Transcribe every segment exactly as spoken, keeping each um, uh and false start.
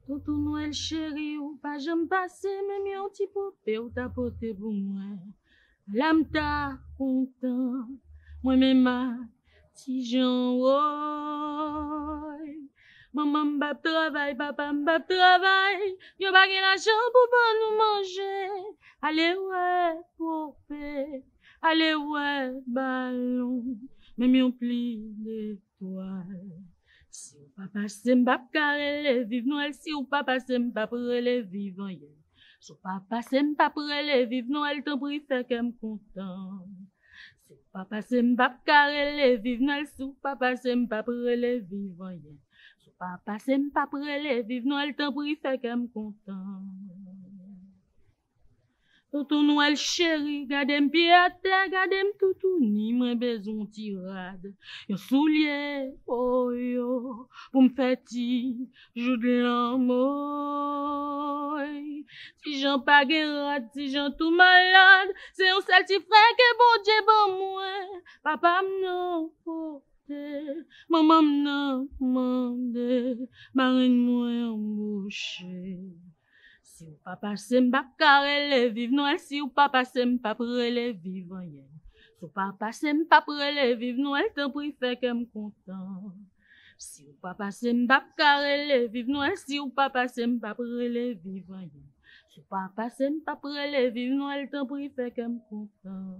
Tonton Noël chéri, ou pas j'aime passer, même yon petit poupée ou ta porté pour moi. L'âme ta content, moi même ma ti Jean woy. Maman m'bap travail, papa m'bap travail, yon pa gen l'argent pour pas nous manger. Allez ouais poupée, allez ouais ballon, même yon pli d'étoile. Si ou pas passe m'bap karele vive Noël, si ou pas passe m'bap rele vivant hier. Si ou pas passe m'bap rele vive Noël, t'en prie fait qu'em content. Si ou pas passe m'bap karele vive Noël, si ou pas passe m'bap rele vivant hier. Si ou pas passe m'bap rele vive Noël, t'en prie fait qu'em content. Tonton Noël chéri, gardem pied à terre, gardem toutou ni moins besoin tirade. Yon soulier, oh yo, pour m'fait ti, jou de l'amour. Si j'en pas guérade, si j'en tout malade, c'est un seul petit frère que bon Dieu bon moi. Papa m'non porte, maman m'non mande, marine moi embauché. Si ou pas passe m'bap karele vive Noël, si ou pas passe m'pap rele vive rien. Si ou pas passe m'pap rele vive Noël, t'en prie fait qu'em content. Si ou pas passe m'bap karele vive Noël, si ou pas passe m'pap rele vive rien. Si ou pas passe m'pap rele vive Noël, t'en prie fait qu'em content.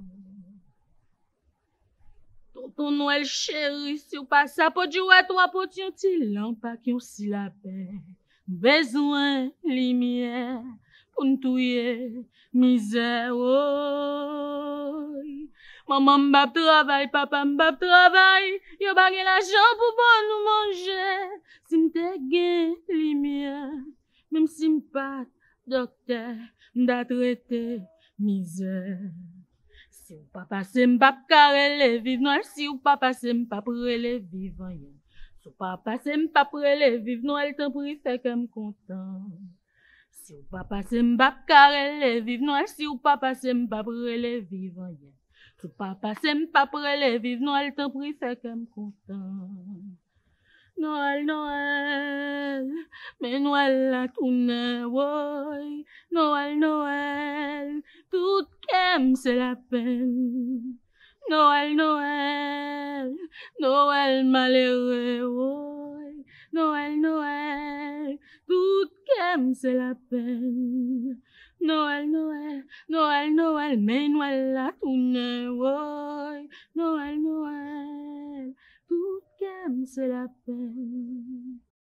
Tonton Noël chéri, si ou pas ça pot jouer trois pot yon ti lampa qui yon si la paix. Besoin lumière pour n'touyer misère. Oh. Maman m'bap travail, papa m'bap travail, yo pa gen l'argent pour bon nous manger. Si m'te gen lumière, même si m'pas docteur, m'da traité misère. Si ou pas passe m'bap karele vive Noël, si ou pas passe m'pap rele vivant rien. Si ou pas passe m'pap rele vive Noël, t'en prie fait qu'em content. Si ou pas passe m'bap karele vive Noël, si ou pas passe m'pap rele vivant rien. Si ou pas passe m'pap rele vive Noël, t'en prie fait qu'em content. Noël, Noël, mais Noël la tourne, woy. Noël, Noël, tout qu'aime c'est la peine. Noël, Noël, Noël malheureux, woy. Noël, Noël, tout qu'aime c'est la peine. Noël, Noël, Noël, Noël, mais Noël la tourne, woy. Noël, Noël, tout qu'aime c'est la peine.